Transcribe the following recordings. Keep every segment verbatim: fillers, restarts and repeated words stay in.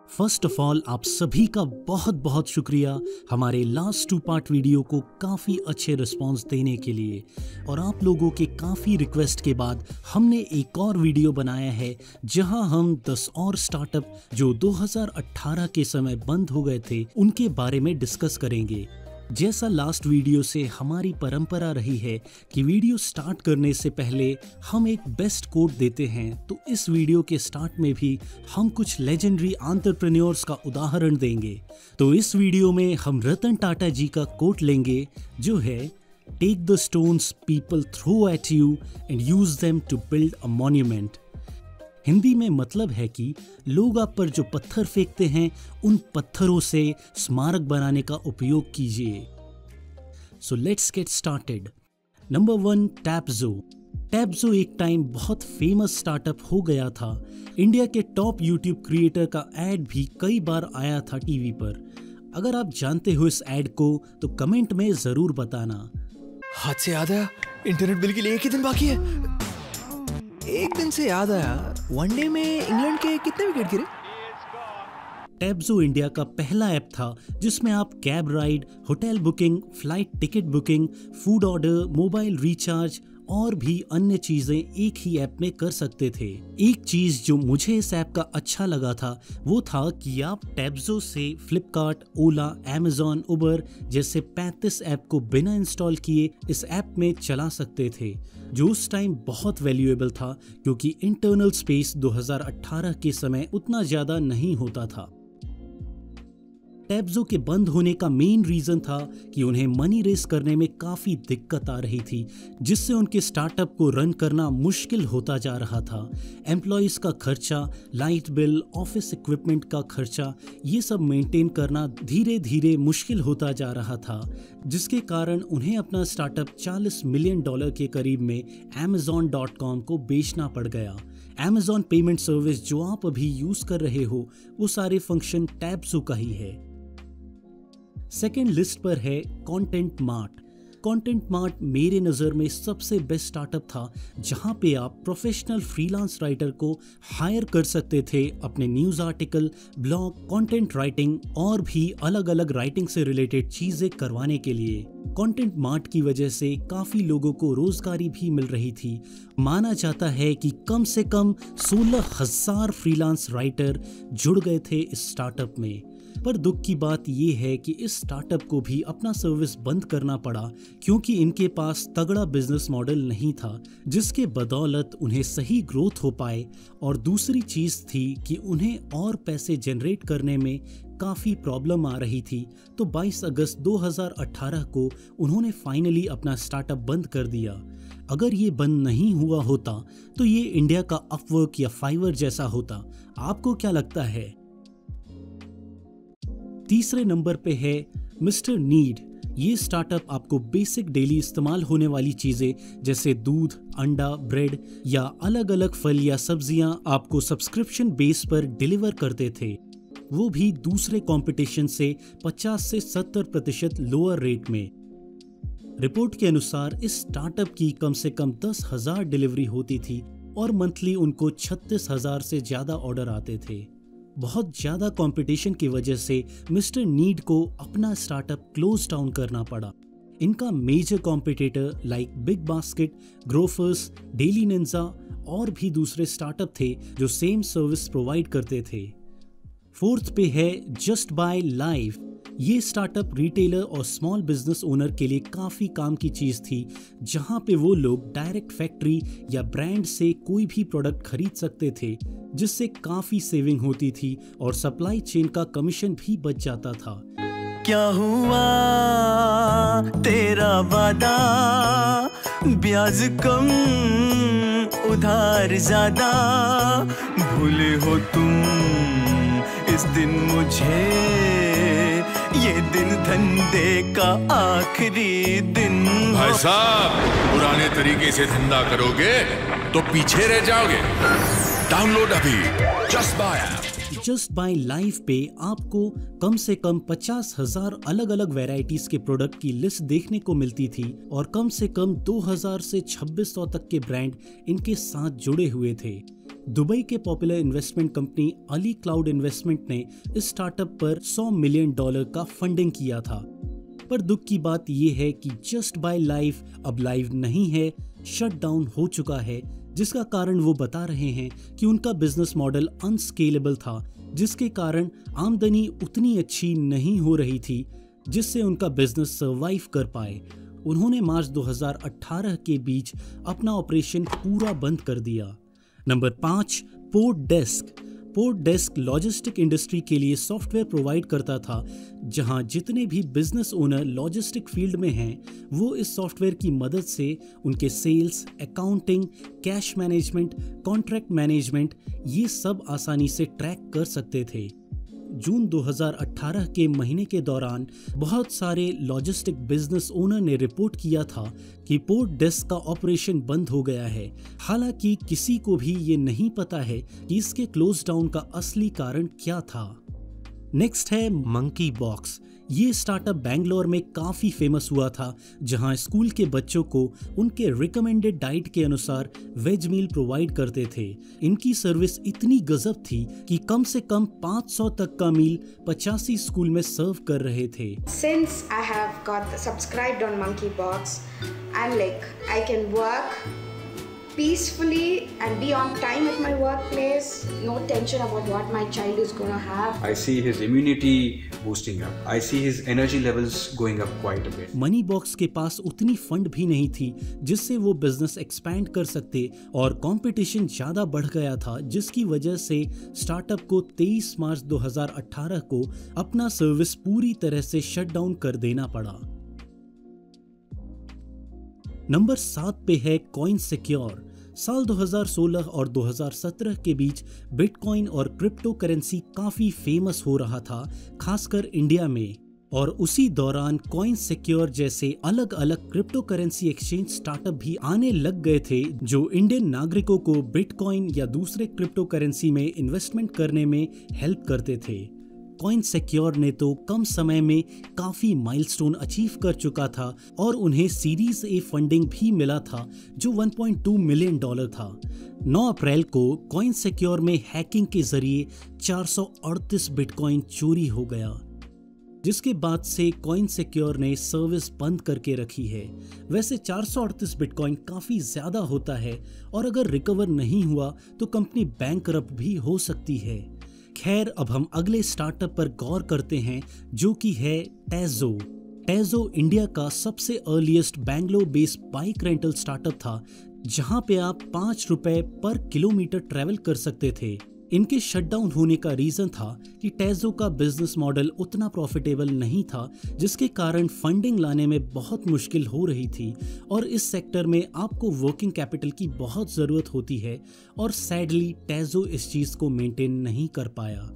First of all आप सभी का बहुत बहुत शुक्रिया हमारे लास्ट टू पार्ट वीडियो को काफ़ी अच्छे रिस्पांस देने के लिए। और आप लोगों के काफ़ी रिक्वेस्ट के बाद हमने एक और वीडियो बनाया है जहां हम दस और स्टार्टअप जो दो हज़ार अठारह के समय बंद हो गए थे उनके बारे में डिस्कस करेंगे। जैसा लास्ट वीडियो से हमारी परंपरा रही है कि वीडियो स्टार्ट करने से पहले हम एक बेस्ट कोट देते हैं, तो इस वीडियो के स्टार्ट में भी हम कुछ लेजेंडरी एंटरप्रेन्योर्स का उदाहरण देंगे। तो इस वीडियो में हम रतन टाटा जी का कोट लेंगे जो है, take the stones people throw at you and use them to build a monument. Hindi में मतलब है कि लोग आप पर जो पत्थर फेंकते हैं उन पत्थरों से स्मारक बनाने का उपयोग कीजिए। So let's get started. Number one, Tapzo. Tapzo एक टाइम बहुत फेमस स्टार्टअप हो गया था। इंडिया के टॉप यूट्यूब क्रिएटर का एड भी कई बार आया था टीवी पर। अगर आप जानते हो इस एड को तो कमेंट में जरूर बताना। हाथ से याद आया, इंटरनेट बिल के लिए एक ही दिन बाकी है। एक दिन से याद आया, वनडे में इंग्लैंड के कितने विकेट गिरे? टैपजो इंडिया का पहला ऐप था जिसमें आप cab ride, hotel booking, flight ticket booking, food order, mobile recharge और भी अन्य चीजें एक ही ऐप में कर सकते थे। एक चीज जो मुझे इस ऐप का अच्छा लगा था वो था कि आप टैपजो से फ्लिपकार्ट, ओला, अमेज़न, उबर जैसे पैंतीस ऐप को बिना इंस्टॉल किए इस ऐप में चला सकते थे, जो उस टाइम बहुत वैल्यूएबल था क्योंकि इंटरनल स्पेस दो हज़ार अठारह के समय उतना ज्यादा नहीं होता था। टैपजो के बंद होने का मेन रीजन था कि उन्हें मनी रेस करने में काफी दिक्कत आ रही थी, जिससे उनके स्टार्टअप को रन करना मुश्किल होता जा रहा था। एम्प्लॉइज का खर्चा, लाइट बिल, ऑफिस इक्विपमेंट का खर्चा, ये सब मेंटेन करना धीरे धीरे मुश्किल होता जा रहा था, जिसके कारण उन्हें अपना स्टार्टअप चालीस मिलियन डॉलर के करीब में अमेज़न डॉट कॉम को बेचना पड़ गया। अमेज़न पेमेंट सर्विस जो आप अभी यूज कर रहे हो वो सारे फंक्शन टैपजो का ही है। सेकेंड लिस्ट पर है कंटेंट मार्ट। कंटेंट मार्ट मेरे नज़र में सबसे बेस्ट स्टार्टअप था जहां पे आप प्रोफेशनल फ्रीलांस राइटर को हायर कर सकते थे अपने news article, blog, content writing और भी अलग अलग राइटिंग से रिलेटेड चीज़ें करवाने के लिए। कंटेंट मार्ट की वजह से काफ़ी लोगों को रोजगारी भी मिल रही थी। माना जाता है कि कम से कम सोलह हजार फ्रीलांस राइटर जुड़ गए थे इस स्टार्टअप में। पर दुख की बात यह है कि इस स्टार्टअप को भी अपना सर्विस बंद करना पड़ा क्योंकि इनके पास तगड़ा बिजनेस मॉडल नहीं था जिसके बदौलत उन्हें सही ग्रोथ हो पाए। और दूसरी चीज थी कि उन्हें और पैसे जनरेट करने में काफ़ी प्रॉब्लम आ रही थी। तो बाईस अगस्त दो हज़ार अठारह को उन्होंने फाइनली अपना स्टार्टअप बंद कर दिया। अगर ये बंद नहीं हुआ होता तो ये इंडिया का अपवर्क या फाइवर जैसा होता। आपको क्या लगता है? तीसरे नंबर पे है मिस्टर नीड। ये स्टार्टअप आपको बेसिक डेली इस्तेमाल होने वाली चीजें जैसे दूध, अंडा, ब्रेड या अलग अलग फल या सब्जियां आपको सब्सक्रिप्शन बेस पर डिलीवर करते थे, वो भी दूसरे कंपटीशन से पचास से सत्तर प्रतिशत लोअर रेट में। रिपोर्ट के अनुसार इस स्टार्टअप की कम से कम दस हजार डिलीवरी होती थी और मंथली उनको छत्तीस हजार से ज्यादा ऑर्डर आते थे। बहुत ज्यादा कंपटीशन की वजह से मिस्टर नीड को अपना स्टार्टअप क्लोज डाउन करना पड़ा। इनका major competitor like Big Basket, Grofers, Daily Ninja और भी दूसरे स्टार्टअप थे जो सेम सर्विस प्रोवाइड करते थे। फोर्थ पे है जस्ट बाय लाइव। ये स्टार्टअप रिटेलर और स्मॉल बिजनेस ओनर के लिए काफ़ी काम की चीज़ थी, जहां पे वो लोग डायरेक्ट फैक्ट्री या ब्रांड से कोई भी प्रोडक्ट खरीद सकते थे, जिससे काफ़ी सेविंग होती थी और सप्लाई चेन का कमीशन भी बच जाता था। क्या हुआ तेरा वादा, ब्याज कम उधार ज्यादा, भूले हो तुम इस दिन मुझे, ये दिन धंधे का आखिरी दिन। भाई साहब, पुराने तरीके से धंधा करोगे तो पीछे रह जाओगे। डाउनलोड अभी Just Buy app. Just Buy Live पे आपको कम से कम पचास हजार अलग अलग वैरायटीज के प्रोडक्ट की लिस्ट देखने को मिलती थी और कम से कम दो हज़ार से छब्बीस सौ तक के ब्रांड इनके साथ जुड़े हुए थे। दुबई के popular investment company Ali Cloud investment ने इस स्टार्टअप पर सौ मिलियन डॉलर का फंडिंग किया था। पर दुख की बात यह है कि जस्ट बाय लाइफ अब लाइव नहीं है, शट डाउन हो चुका है, जिसका कारण वो बता रहे हैं कि उनका बिजनेस मॉडल अनस्केलेबल था, जिसके कारण आमदनी उतनी अच्छी नहीं हो रही थी जिससे उनका बिजनेस सर्वाइव कर पाए। उन्होंने मार्च दो हज़ार अठारह के बीच अपना ऑपरेशन पूरा बंद कर दिया। नंबर पाँच, Port Desk. Port Desk logistic industry के लिए सॉफ्टवेयर प्रोवाइड करता था, जहां जितने भी बिजनेस ओनर लॉजिस्टिक फील्ड में हैं वो इस सॉफ्टवेयर की मदद से उनके sales, accounting, cash management, contract management ये सब आसानी से ट्रैक कर सकते थे। जून दो हज़ार अठारह के महीने के दौरान बहुत सारे लॉजिस्टिक बिजनेस ओनर ने रिपोर्ट किया था कि पोर्ट डेस्क का ऑपरेशन बंद हो गया है। हालांकि किसी को भी ये नहीं पता है कि इसके क्लोज डाउन का असली कारण क्या था। नेक्स्ट है मंकी बॉक्स। ये स्टार्टअप बैंगलोर में काफी फेमस हुआ था, जहां स्कूल के बच्चों को उनके रिकमेंडेड डाइट के अनुसार वेज मील प्रोवाइड करते थे। इनकी सर्विस इतनी गजब थी कि कम से कम पाँच सौ तक का मील पचासी स्कूल में सर्व कर रहे थे। Since I have got subscribed on Monkey Box, I'm like I can work peacefully and be on time at my workplace. No tension about what my child is going to have. I see his immunity boosting up. I see his energy levels going up quite a bit. Money Box के पास उतनी fund भी नहीं थी जिससे वो business expand कर सकते और कंपटीशन ज्यादा बढ़ गया था, जिसकी वजह से स्टार्टअप को तेईस मार्च दो हज़ार अठारह को अपना सर्विस पूरी तरह से शट डाउन कर देना पड़ा। नंबर सात पे है कॉइन सिक्योर। साल दो हज़ार सोलह और दो हज़ार सत्रह के बीच बिटकॉइन और क्रिप्टो करेंसी काफी फेमस हो रहा था, खासकर इंडिया में। और उसी दौरान कॉइन सिक्योर जैसे अलग अलग क्रिप्टो करेंसी एक्सचेंज स्टार्टअप भी आने लग गए थे, जो इंडियन नागरिकों को बिटकॉइन या दूसरे क्रिप्टो करेंसी में इन्वेस्टमेंट करने में हेल्प करते थे। कॉइन सिक्योर ने तो कम समय में काफी माइलस्टोन अचीव कर चुका था और उन्हें सीरीज ए फंडिंग भी मिला था, जो एक पॉइंट दो मिलियन डॉलर था। नौ अप्रैल को कॉइन सिक्योर में हैकिंग के जरिए चार सौ अड़तीस बिटकॉइन चोरी हो गया, जिसके बाद से कॉइन सिक्योर ने सर्विस बंद करके रखी है। वैसे चार सौ अड़तीस बिटकॉइन काफी ज्यादा होता है और अगर रिकवर नहीं हुआ तो कंपनी बैंकरप्ट भी हो सकती है। खैर, अब हम अगले स्टार्टअप पर गौर करते हैं, जो कि है टेजो। टेजो इंडिया का सबसे earliest Bangalore based bike rental startup था, जहां पे आप पाँच रुपए पर किलोमीटर ट्रेवल कर सकते थे। इनके शटडाउन होने का रीजन था कि टेजो का बिजनेस मॉडल उतना प्रॉफिटेबल नहीं था, जिसके कारण फंडिंग लाने में बहुत मुश्किल हो रही थी और इस सेक्टर में आपको वर्किंग कैपिटल की बहुत जरूरत होती है और सैडली टेजो इस चीज को मेंटेन नहीं कर पाया।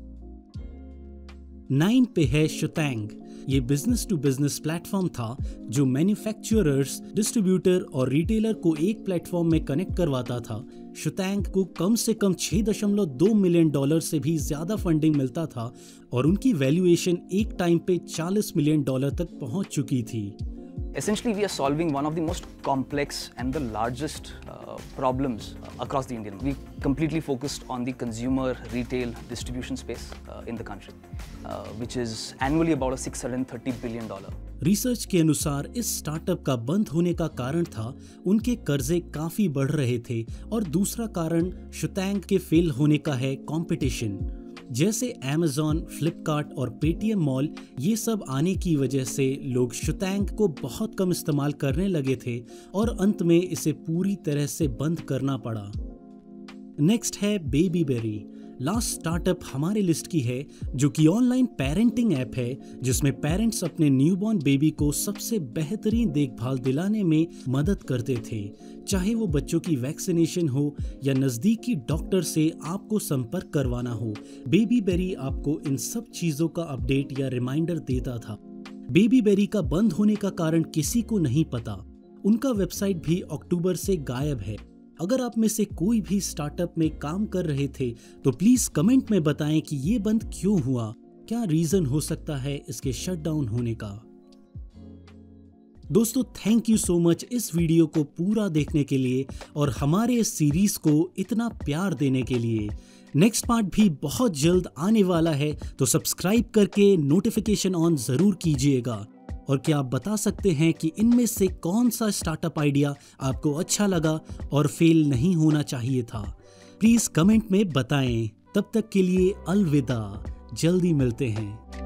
नाइन पे है शुतैंग। ये बिजनेस टू बिजनेस प्लेटफॉर्म था जो मैन्युफैक्चरर्स, डिस्ट्रीब्यूटर और रिटेलर को एक प्लेटफॉर्म में कनेक्ट करवाता था। शुतैंग को कम से कम छह दशमलव दो मिलियन डॉलर से भी ज्यादा फंडिंग मिलता था और उनकी वैल्यूएशन एक टाइम पे चालीस मिलियन डॉलर तक पहुंच चुकी थी। Essentially, we are solving one of the most complex and the largest uh, problems uh, across the Indian. We completely focused on the consumer retail distribution space uh, in the country, uh, which is annually about a six hundred thirty billion dollars. Research के अनुसार इस startup का बंद होने का कारण था उनके कर्जे काफी बढ़ रहे थे और दूसरा कारण शुतैंग के फेल होने का है कंपटीशन। जैसे Amazon, फ्लिपकार्ट और पेटीएम मॉल, ये सब आने की वजह से लोग शुतैंग को बहुत कम इस्तेमाल करने लगे थे और अंत में इसे पूरी तरह से बंद करना पड़ा। नेक्स्ट है बेबी बेरी। लास्ट स्टार्टअप हमारे लिस्ट की है, जो कि ऑनलाइन पेरेंटिंग ऐप है, जिसमें पेरेंट्स अपने न्यूबॉर्न बेबी को सबसे बेहतरीन देखभाल दिलाने में मदद करते थे। चाहे वो बच्चों की वैक्सीनेशन हो या नजदीकी डॉक्टर से आपको संपर्क करवाना हो, बेबी बेरी आपको इन सब चीजों का अपडेट या रिमाइंडर देता था। बेबी बेरी का बंद होने का कारण किसी को नहीं पता। उनका वेबसाइट भी अक्टूबर से गायब है। अगर आप में से कोई भी स्टार्टअप में काम कर रहे थे तो प्लीज कमेंट में बताएं कि ये बंद क्यों हुआ, क्या रीजन हो सकता है इसके शटडाउन होने का। दोस्तों थैंक यू सो मच इस वीडियो को पूरा देखने के लिए और हमारे इस सीरीज को इतना प्यार देने के लिए। नेक्स्ट पार्ट भी बहुत जल्द आने वाला है, तो सब्सक्राइब करके नोटिफिकेशन ऑन जरूर कीजिएगा। और क्या आप बता सकते हैं कि इनमें से कौन सा स्टार्टअप आइडिया आपको अच्छा लगा और फेल नहीं होना चाहिए था? प्लीज कमेंट में बताएं। तब तक के लिए अलविदा, जल्दी मिलते हैं।